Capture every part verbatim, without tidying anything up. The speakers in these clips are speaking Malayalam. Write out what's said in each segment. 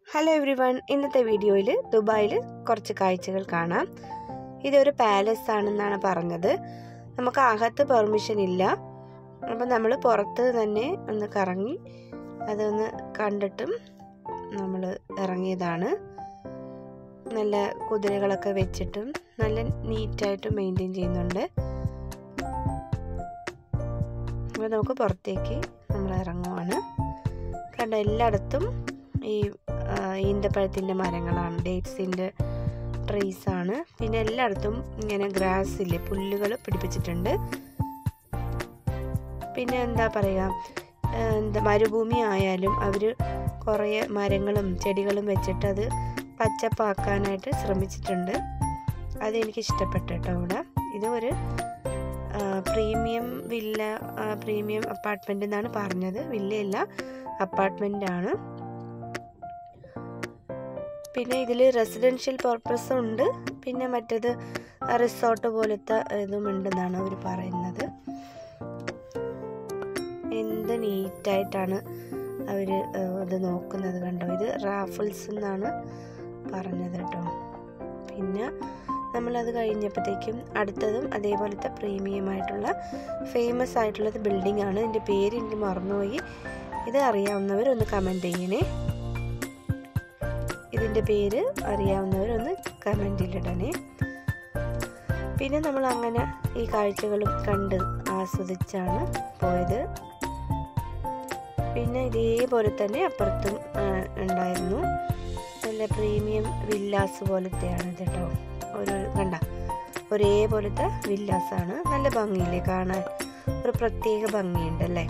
ഹലോ എവ്രി വൺ, ഇന്നത്തെ വീഡിയോയിൽ ദുബായിൽ കുറച്ച് കാഴ്ചകൾ കാണാം. ഇതൊരു പാലസ് ആണെന്നാണ് പറഞ്ഞത്. നമുക്ക് അകത്ത് പെർമിഷൻ ഇല്ല. അപ്പം നമ്മൾ പുറത്ത് തന്നെ ഒന്ന് കറങ്ങി അതൊന്ന് കണ്ടിട്ടും നമ്മൾ ഇറങ്ങിയതാണ്. നല്ല കുതിരകളൊക്കെ വെച്ചിട്ടും നല്ല നീറ്റായിട്ട് മെയിൻറ്റെയിൻ ചെയ്യുന്നുണ്ട്. അപ്പോൾ നമുക്ക് പുറത്തേക്ക് നമ്മൾ ഇറങ്ങുവാണ്. കണ്ട എല്ലായിടത്തും ഈ ഈന്തപ്പഴത്തിൻ്റെ മരങ്ങളാണ്, ഡേറ്റ്സിൻ്റെ ട്രീസാണ്. പിന്നെ എല്ലായിടത്തും ഇങ്ങനെ ഗ്രാസ് ഇല്ലേ, പുല്ലുകൾ പിടിപ്പിച്ചിട്ടുണ്ട്. പിന്നെ എന്താ പറയുക, എന്താ മരുഭൂമി ആയാലും അവർ കുറേ മരങ്ങളും ചെടികളും വെച്ചിട്ട് അത് പച്ചപ്പാക്കാനായിട്ട് ശ്രമിച്ചിട്ടുണ്ട്. അതെനിക്ക് ഇഷ്ടപ്പെട്ടു കേട്ടോ. ഇവിടെ ഇത് ഒരു പ്രീമിയം വില്ല, പ്രീമിയം അപ്പാർട്ട്മെൻ്റ് എന്നാണ് പറഞ്ഞത്. വില്ലയല്ല, അപ്പാർട്ട്മെൻ്റാണ്. പിന്നെ ഇതിൽ റെസിഡൻഷ്യൽ പർപ്പസ് ഉണ്ട്, പിന്നെ മറ്റേത് റിസോർട്ട് പോലത്തെ ഇതും ഉണ്ടെന്നാണ് അവർ പറയുന്നത്. എന്ത് നീറ്റായിട്ടാണ് അവർ ഇത് നോക്കുന്നത് കണ്ടോ. ഇത് റാഫിൾസ് എന്നാണ് പറഞ്ഞത് കേട്ടോ. പിന്നെ നമ്മളത് കഴിഞ്ഞപ്പോഴത്തേക്കും അടുത്തതും അതേപോലത്തെ പ്രീമിയം ആയിട്ടുള്ള ഫേമസ് ആയിട്ടുള്ളത് ബിൽഡിംഗ് ആണ്. ഇതിൻ്റെ പേര് എനിക്ക് മറന്നുപോയി. ഇത് അറിയാവുന്നവർ ഒന്ന് കമൻറ്റ് ചെയ്യണേ. ഇതിൻ്റെ പേര് അറിയാവുന്നവരൊന്ന് കമൻറ്റിലിടണേ. പിന്നെ നമ്മൾ അങ്ങനെ ഈ കാഴ്ചകളും കണ്ട് ആസ്വദിച്ചാണ് പോയത്. പിന്നെ ഇതേപോലെ തന്നെ അപ്പുറത്തും ഉണ്ടായിരുന്നു. നല്ല പ്രീമിയം വില്ലാസ് പോലത്തെയാണ് ഇത് കേട്ടോ. ഒരു കണ്ട ഒരേപോലത്തെ വില്ലാസാണ്. നല്ല ഭംഗിയില്ലേ കാണാൻ, ഒരു പ്രത്യേക ഭംഗിയുണ്ടല്ലേ.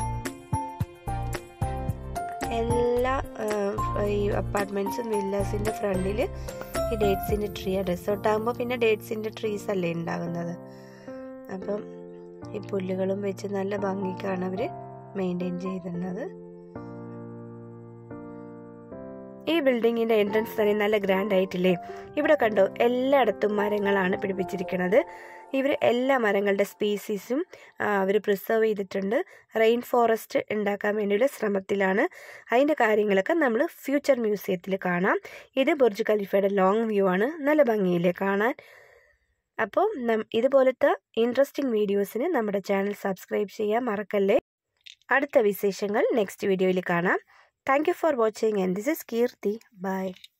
എല്ലാ ഈ അപ്പാർട്ട്മെൻറ്റ്സും വില്ലാസിൻ്റെ ഫ്രണ്ടിൽ ഈ ഡേറ്റ്സിൻ്റെ ട്രീ, റിസോർട്ട് ആകുമ്പോൾ പിന്നെ ഡേറ്റ്സിൻ്റെ ട്രീസ് അല്ലേ ഉണ്ടാകുന്നത്. അപ്പം ഈ പുല്ലുകളും വെച്ച് നല്ല ഭംഗിക്കാണ് അവർ മെയിൻറ്റെയിൻ ചെയ്തിരുന്നത്. ഈ ബിൽഡിങ്ങിൻ്റെ എൻട്രൻസ് തന്നെ നല്ല ഗ്രാൻഡ് ആയിട്ടില്ലേ. ഇവിടെ കണ്ടോ, എല്ലായിടത്തും മരങ്ങളാണ് പിടിപ്പിച്ചിരിക്കുന്നത്. ഇവർ എല്ലാ മരങ്ങളുടെ സ്പീസീസും അവർ പ്രിസർവ് ചെയ്തിട്ടുണ്ട്. റെയിൻ ഫോറസ്റ്റ് ഉണ്ടാക്കാൻ വേണ്ടിയുള്ള ശ്രമത്തിലാണ്. അതിൻ്റെ കാര്യങ്ങളൊക്കെ നമ്മൾ ഫ്യൂച്ചർ മ്യൂസിയത്തിൽ കാണാം. ഇത് ബുർജ് ഖലീഫയുടെ ലോങ് വ്യൂ ആണ്. നല്ല ഭംഗിയില്ലേ കാണാൻ. അപ്പോൾ ഇതുപോലത്തെ ഇൻട്രസ്റ്റിംഗ് വീഡിയോസിന് നമ്മുടെ ചാനൽ സബ്സ്ക്രൈബ് ചെയ്യാൻ മറക്കല്ലേ. അടുത്ത വിശേഷങ്ങൾ നെക്സ്റ്റ് വീഡിയോയിൽ കാണാം. Thank you for watching, and this is Kirti. Bye.